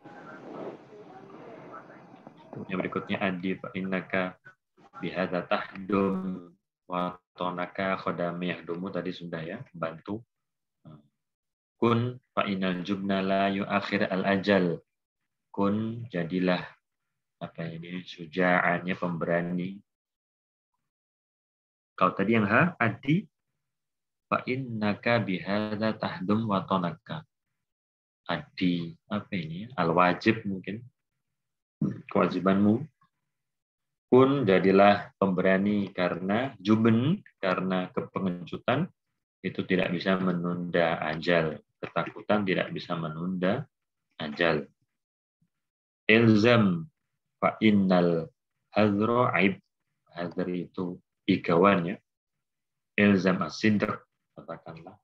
Yang berikutnya adi fa innaka bihadza tahdum wa tonaka khodami yahdumu tadi sudah ya, bantu. Kun fa inal jubna la yuakhir al ajal. Kun jadilah apa ini syuja'annya pemberani. Kalau tadi yang ha adi fa innaka bihadza tahdum wa tonaka. Adi apa ini? Al wajib mungkin. Kewajibanmu. Kun jadilah pemberani karena juben, karena kepengecutan itu tidak bisa menunda ajal. Ketakutan tidak bisa menunda ajal. Ilzam fa innal hadra aib. Hadar itu igawan ya. Ilzam as-sidq, katakanlah.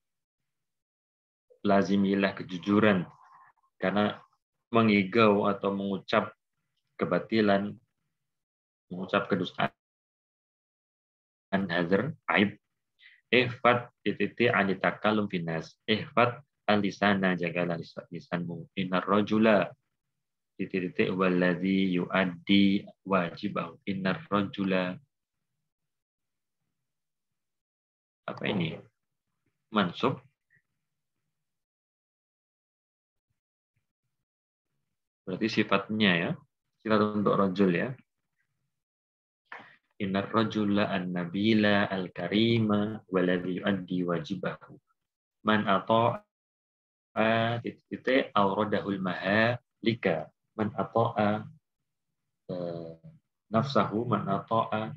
Lazimilah kejujuran karena mengigau atau mengucap kebatilan, mengucap kedustaan, hadar aib. Ihfad titik anitakalum finas. Ihfad al-lisana, jagalah lisanmu. Innar rajula titik walladzi yuaddi wajibahu. Innar rajula apa ini? Mansub. Berarti sifatnya ya. Sifat untuk rajul ya. Innar rajula an-nabila al-karima walladzi yuaddi wajibahu. Man ata'a titik awradahul mahalika. Man ata'a nafsahu, man ata'a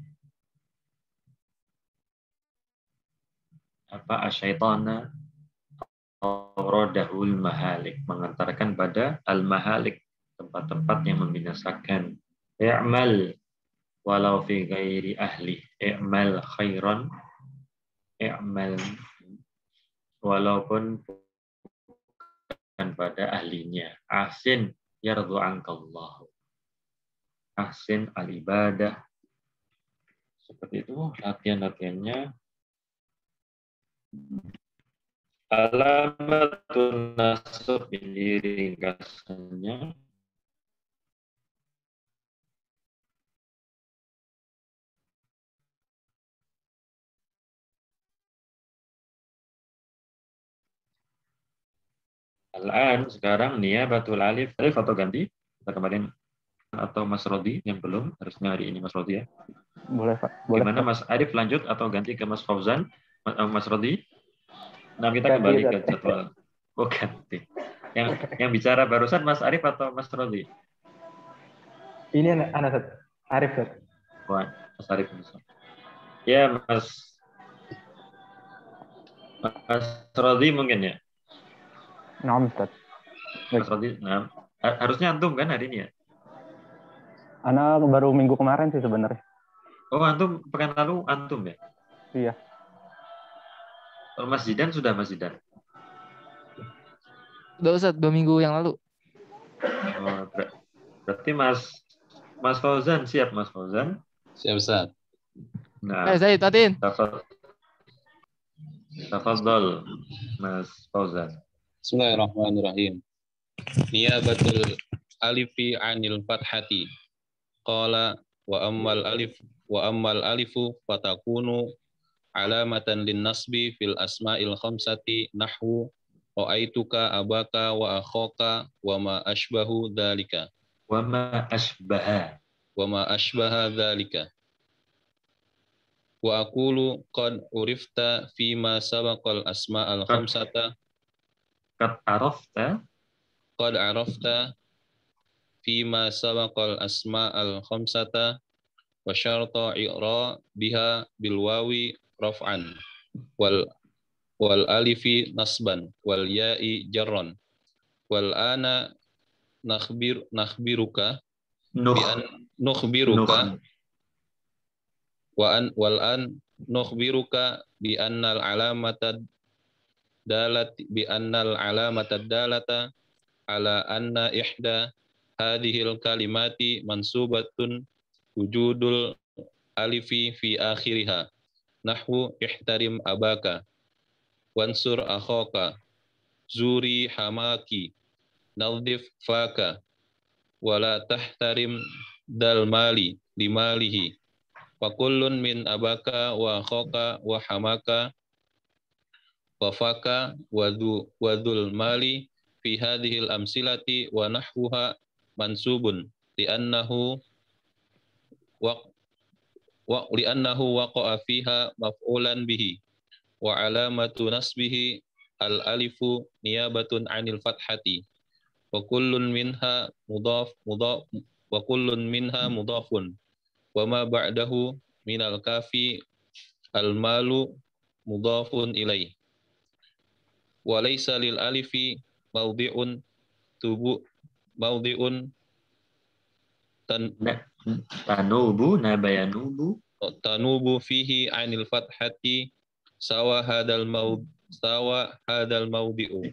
apa asyaitana awradahul mahalik, mengantarkan pada al-mahalik, tempat-tempat yang membinasakan. I'mal walau fi ghairi ahli. I'mal khairan. I'mal walaupun bukan pada ahlinya. Ahsin yardu ankallahu. Ahsin al-ibadah. Seperti itu latihan-latihannya. Alamatun nasab ini ringkasannya. Al-an sekarang niyabatul alif atau ganti? Kita kemarin atau Mas Rodi yang belum, harusnya hari ini Mas Rodi ya. Boleh, Pak. Boleh, Gimana Pak. Mas Arif lanjut atau ganti ke Mas Fauzan? Mas Rodi? Nah, kita kembali ke jadwal. Oh, ganti. Yang bicara barusan Mas Arif atau Mas Rodi? Ini anak Arif, Ustaz. Oh, Mas Arif. Ya, Mas Rodi mungkin ya. Naam, Ustaz. Mas Fadli, nah, harusnya antum kan hari ini ya? Ana baru minggu kemarin sih sebenarnya. Oh, antum pekan lalu antum ya? Iya. Kalau Mas Zidan sudah Mas Zidan. Udah Ustaz, 2 minggu yang lalu. Oh, berarti Mas Fauzan siap Mas Fauzan? Siap, Ustaz. Nah, Zaid, Tatin. tafadhol Mas Fauzan. Bismillahirrahmanirrahim. Niyabatul alifi anil fathati. Qala wa ammal alifu fatakunu alamatan lin nasbi fil asma'il khamsati nahwu ra'aituka abaka wa akhaka wa ma ashbahu dzalika Wa ma ashbaha dzalika wa aqulu qad urifta fi ma sabaqal asma'al khamsata qad arafta fima sabaqal asma'al khamsata wa syarta i'ra biha bil wawi raf'an wal alifi nasban wal ya'i jarran wal ana nakhbiruka bi annal alamata dalata ala anna ihda hadhil kalimati mansubatun wujudul alifi fi akhiriha nahwu ihtarim abaka wansur akhaka zuri hamaki nadhif faka wala tahtarim dal mali limalihi wa kullun min abaka wa akhaka wa hamaka wa faka wa dhul mali fi hadhil amsilati wa nahwuha mansubun li'annahu waqa'a fiha maf'ulan bihi wa alamatu nasbihi al alifu niyabatun 'anil fathati wa kullun minha mudhafun wa ma ba'dahu minal kafi al malu mudhafun ilaih wa laysa lil alifi mawdi'un tanubu fihi 'anil fathati sawa hadal mawdi'u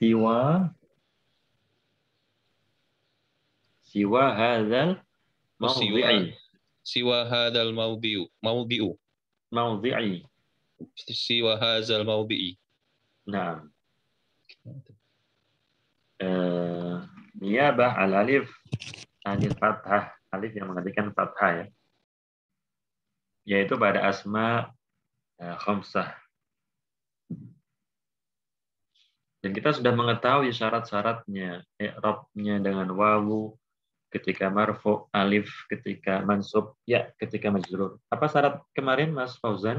siwa hadal mawdi'i. Nah, niyabah al alif anil fathah, alif yang menggantikan fathah ya, yaitu pada asma khamsah. Dan kita sudah mengetahui syarat-syaratnya, i'rabnya dengan wawu ketika marfu, alif ketika mansub, ya ketika majrur. Apa syarat kemarin Mas Fauzan?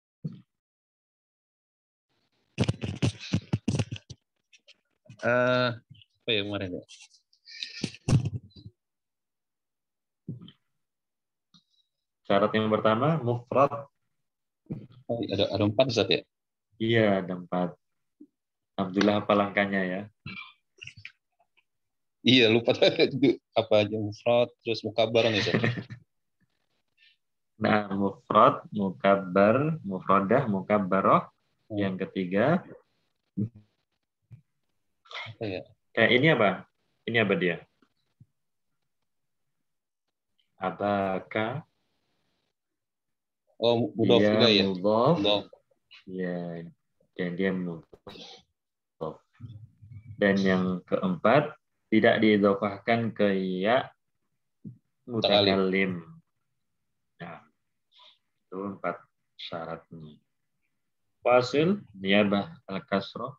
Apa ya kemarin ya? Syarat yang pertama mufrad. Oh, ada 4 Ustaz ya? Iya, ada 4. Alhamdulillah apa langkahnya ya? Iya, lupa apa aja mufrad terus mukabbar nih Ustaz. Nah, mufrad, mukabbar, mufradah, mukabbarah. Yang ketiga apa ya? Ini apa? Ini apa dia? Abaka. Oh, mudhaf ilaih ya. Mudhaf. Ya, dan dia mudhaf. Dan yang keempat, tidak diidhofahkan ke ya mutakallim. Nah, itu 4 syaratnya. Fasil, niyabah al-kasrah.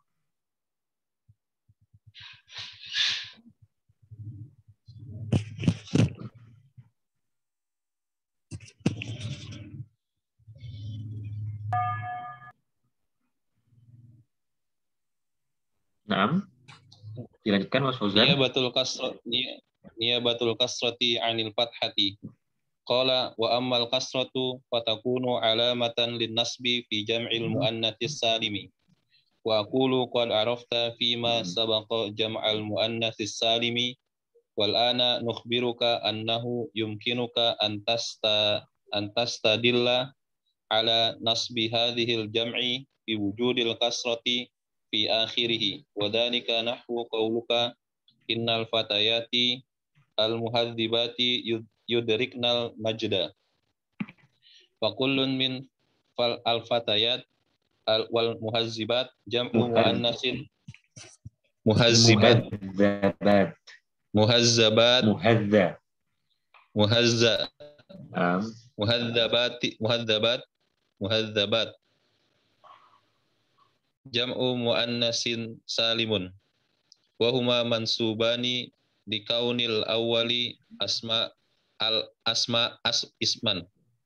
Naam. Dilanjutkan Mas Fauzan. Niyabatul kasrati 'anil fathati. Qala wa ammal kasratu fatakunu alamatan lin nasbi fi jam'il muannatsis salimi. Wa aqulu qad arafta fima sabaqa jam'al muannatsis salimi wal ana nukhbiruka annahu yumkinuka an tastadilla ala nasbi hadhil jam'i bi wujudil kasrati fi akhirih wa dhalika nahwu qawluka innal fatayati al muhadzibati yudriknal majda wa kullun min fal al fatayat wal muhazzibat jam'u muannasin muhazzibat muhazzabat muhazzabat jam'u muannasin salimun wa huma mansubani di kaunil awwali isman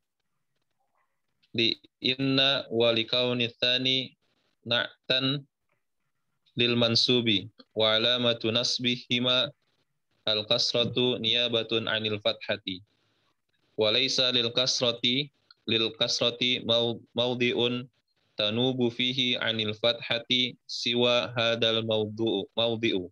di inna wa li kauni tsani na'tan lil mansubi wa alamatu nasbihima al kasratu niyabatun anil fathati wa laysa lil kasrati mawdi'un tanubu fihi anil fathati siwa hadal mawdi'u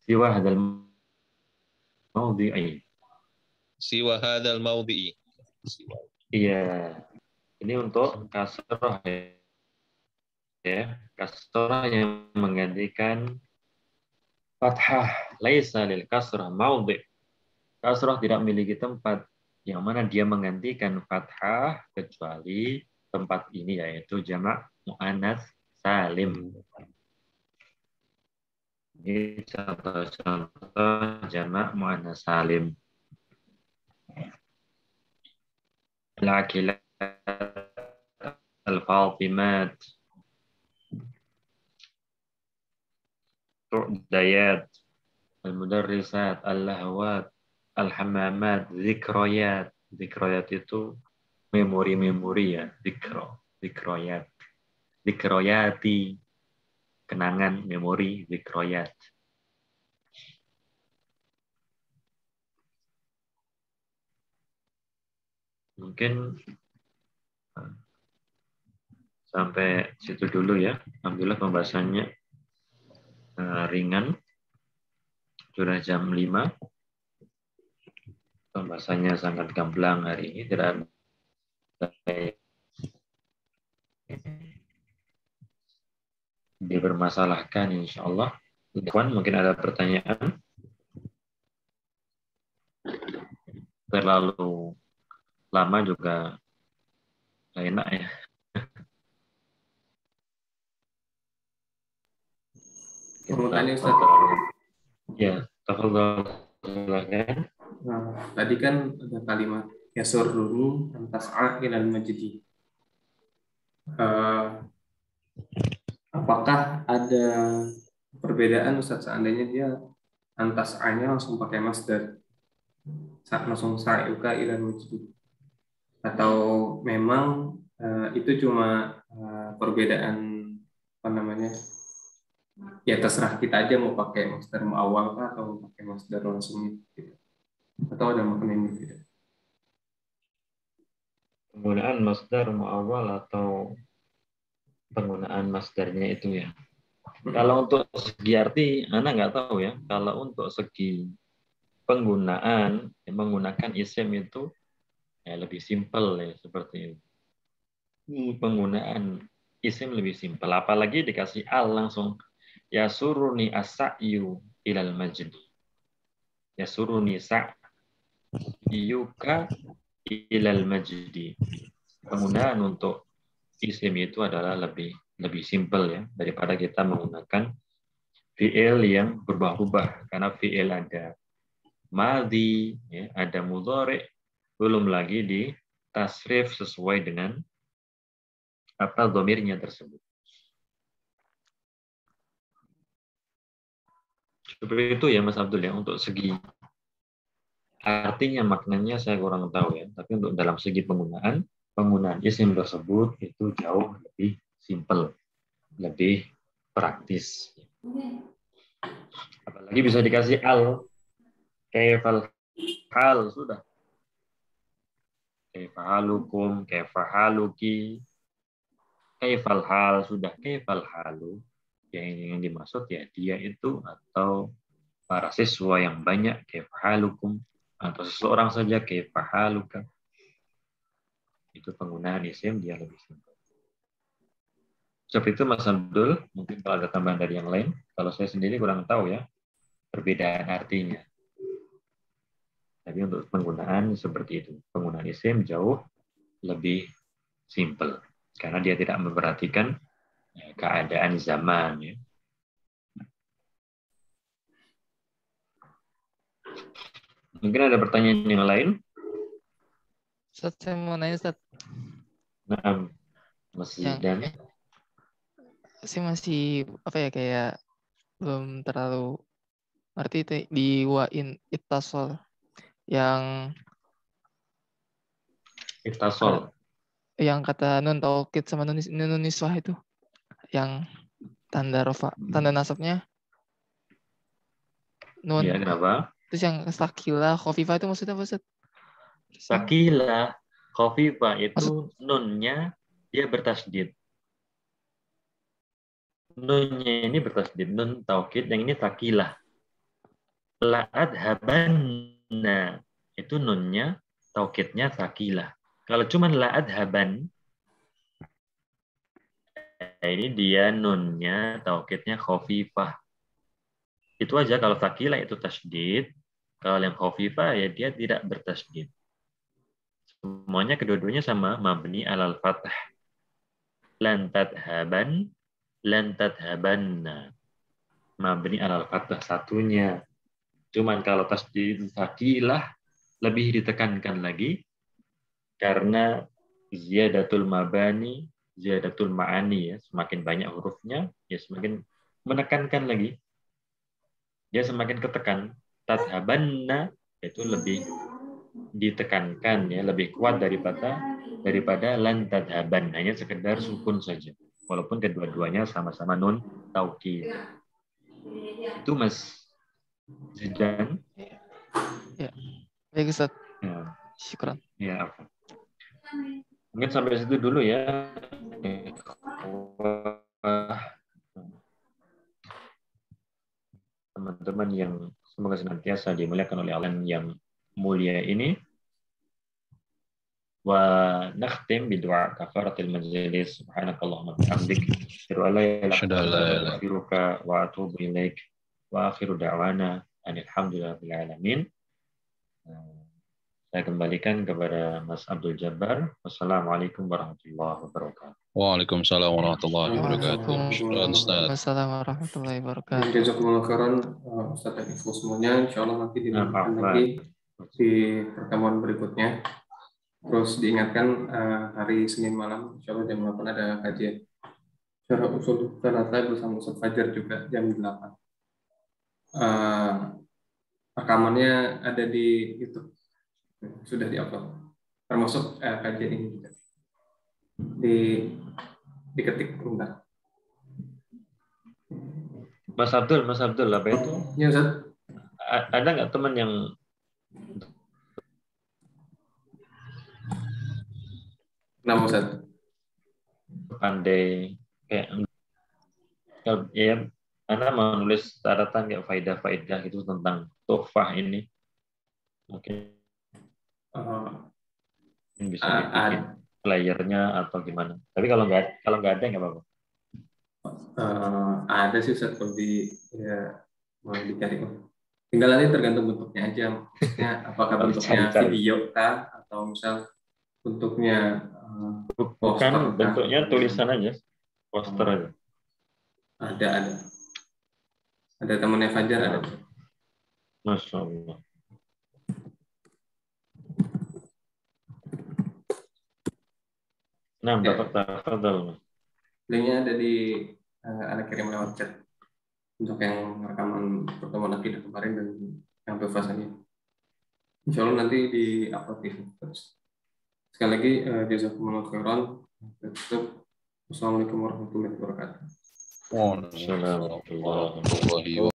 Iya, ini untuk kasroh ya, kasroh yang menggantikan fathah. Laisa lil kasroh maudhi'. Kasroh tidak memiliki tempat yang mana dia menggantikan fathah kecuali tempat ini, yaitu jamak muannats salim. Ini contoh-contoh jamak muannats salim. Al-aqilat, al-fatimat, tu'dayat, al-mudarrisat, al-lahwat, al-hamamat, zikrayat. Zikrayat itu memori-memori ya, zikrayat. Zikrayati, kenangan, memori, zikrayat. Mungkin sampai situ dulu ya. Alhamdulillah pembahasannya ringan. Sudah jam 5. Pembahasannya sangat gamblang hari ini. Tidak dipermasalahkan insya Allah. Mungkin ada pertanyaan. Terlalu lama juga nggak enak ya. Pertanyaan Ustaz. Ya, tafadhol. Silakan. Nah, tadi kan ada kalimat yasurruni antas'a ilal majdi. Apakah ada perbedaan Ustaz seandainya dia antas'anya langsung pakai masdar, langsung sa'yuka ilal majdi, atau memang itu cuma perbedaan apa namanya, ya terserah kita aja mau pakai masdar muawwal atau mau pakai masdar langsung gitu, atau ada maknanya gitu. Penggunaan masdar muawwal atau penggunaan masdarnya itu ya. Kalau untuk segi arti, Ana nggak tahu ya. Kalau untuk segi penggunaan, menggunakan isim itu ya lebih simpel ya, seperti itu. Penggunaan isim lebih simpel. Apalagi dikasih al langsung. Yasuruni as-sa'yu ilal majdi. Yasuruni sa'yuka ilal majdi. Penggunaan untuk isim itu adalah lebih simpel ya daripada kita menggunakan fi'il yang berubah-ubah, karena fi'il ada madhi ya, ada mudhari', belum lagi di tasrif sesuai dengan apa dhamirnya tersebut. Seperti itu ya Mas Abdul ya, untuk segi artinya, maknanya saya kurang tahu ya, tapi untuk dalam segi penggunaan isim tersebut itu jauh lebih simpel, lebih praktis. Apalagi bisa dikasih al, kaifal hal, sudah. Kaifahalukum, kaifahaluki, kaifal hal, sudah. Kaifal halu, yang dimaksud ya dia itu atau para siswa yang banyak kaifahalukum, atau seseorang saja kaifahaluka. Itu penggunaan isim dia lebih simpel. Seperti itu Mas Abdul, mungkin kalau ada tambahan dari yang lain. Kalau saya sendiri kurang tahu ya perbedaan artinya. Tapi untuk penggunaan seperti itu, penggunaan isim jauh lebih simpel karena dia tidak memperhatikan keadaan zaman ya. Mungkin ada pertanyaan yang lain? Ustaz, saya mau nanya Ustaz. Nah, Mas Zidan. Saya masih apa ya kayak belum terlalu ngerti itu di wain ittasol yang Ittasol. Yang kata nun taukid sama nun niswah itu yang tanda rofa, tanda nasabnya nun. Iya, kenapa? Terus yang sakila khafifah itu maksudnya apa Ustaz? Sakila khafifah itu nunnya dia bertasdid. Nunnya ini bertasdid, nun taukid, yang ini sakilah. La'ad habanna itu nunnya taukidnya sakilah. Kalau cuma la'ad haban, ini dia nunnya taukidnya khafifah. Itu aja. Kalau sakilah itu tasdid, kalau yang khafifah ya dia tidak bertasdid. Semuanya kedua-duanya sama, mabni alal fathah. Lan tadhaban, lan tadhabanna. Mabni alal fathah satunya. Cuman kalau tasdid sakilah lebih ditekankan lagi karena ziyadatul mabani, ziyadatul ma'ani ya, semakin banyak hurufnya ya semakin menekankan lagi. Dia semakin ketekan. Tadhabanna itu lebih ditekankan ya, lebih kuat daripada lan tadhaban, hanya sekedar sukun saja. Walaupun kedua-duanya sama-sama nun taukid. Itu Mas Zidan. Ya. Baik Ustaz. Ya. Syukran. Ya, apa? Mungkin sampai situ dulu ya. Teman-teman yang semoga senantiasa dimuliakan oleh Allah yang mulia ini. Wa nakhtim bi du'a kafaratil majlis. Subhanakallahumma wa bihamdik, asyhadu an la ilaha illa anta, wa atubu ilaik. Wa akhiru da'wana alhamdulillahil alamin. Saya kembalikan kepada Mas Abdul Jabbar. Wassalamualaikum warahmatullahi wabarakatuh. Waalaikumsalam warahmatullahi wabarakatuh. Waalaikumsalam warahmatullahi wabarakatuh. Jazakumullah khairan Ustaz dan Ibu semuanya. Insyaallah nanti dilanjutkan lagi di pertemuan berikutnya. Terus diingatkan hari Senin malam insyaallah jam 8 ada kajian Syarah Ushul Tsalatsa bersama Ustaz Fajar juga jam 8. Rekamannya ada di YouTube. Sudah diupload. Termasuk kajian ini juga. Diketik bentar. Mas Abdul, apa itu? Ya, Ustaz. Ada nggak teman yang Nama Ustaz? pandai kayak ya, Anda mau nulis catatan kayak faedah-faedah itu tentang tuhfah ini, mungkin bisa dibikin layernya atau gimana. Tapi kalau nggak ada nggak apa-apa. Ada sih Ustaz, kalau ya mau dicari. Tinggal nanti tergantung bentuknya aja. Maksudnya apakah bentuknya video kah atau misal bentuknya bukan bentuknya tulisan aja, poster aja. Ada temannya Fajar ada. Masya Allah. Nah, dapat tafadhal. Linknya ada di anak kirim lewat chat untuk yang rekaman pertemuan akidah kemarin dan yang pembahasannya. Insya Allah nanti di-upload di terus. Sekali lagi jazakumullah khairan. Tutup. Wassalamualaikum warahmatullahi wabarakatuh. Waalaikumsalam warahmatullahi wabarakatuh.